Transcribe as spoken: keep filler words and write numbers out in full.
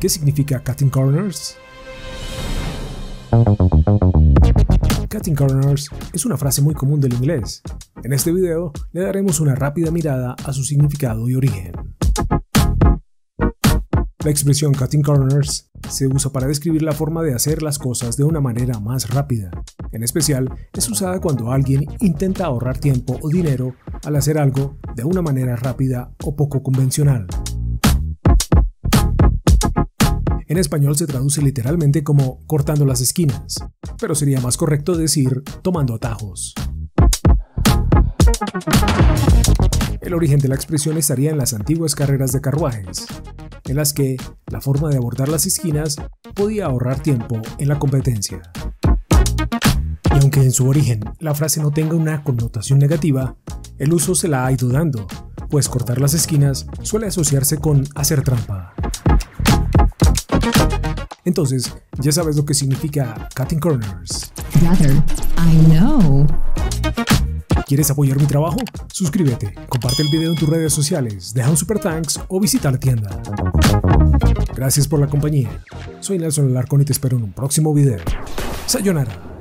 ¿Qué significa cutting corners? Cutting corners es una frase muy común del inglés. En este video le daremos una rápida mirada a su significado y origen. La expresión cutting corners se usa para describir la forma de hacer las cosas de una manera más rápida. En especial, es usada cuando alguien intenta ahorrar tiempo o dinero al hacer algo de una manera rápida o poco convencional. En español se traduce literalmente como cortando las esquinas, pero sería más correcto decir tomando atajos. El origen de la expresión estaría en las antiguas carreras de carruajes, en las que la forma de abordar las esquinas podía ahorrar tiempo en la competencia. Y aunque en su origen la frase no tenga una connotación negativa, el uso se la ha ido dando, pues cortar las esquinas suele asociarse con hacer trampa. Entonces, ya sabes lo que significa cutting corners. Brother, I know. ¿Quieres apoyar mi trabajo? Suscríbete, comparte el video en tus redes sociales, deja un super thanks o visita la tienda. Gracias por la compañía. Soy Nelson Alarcón y te espero en un próximo video. Sayonara.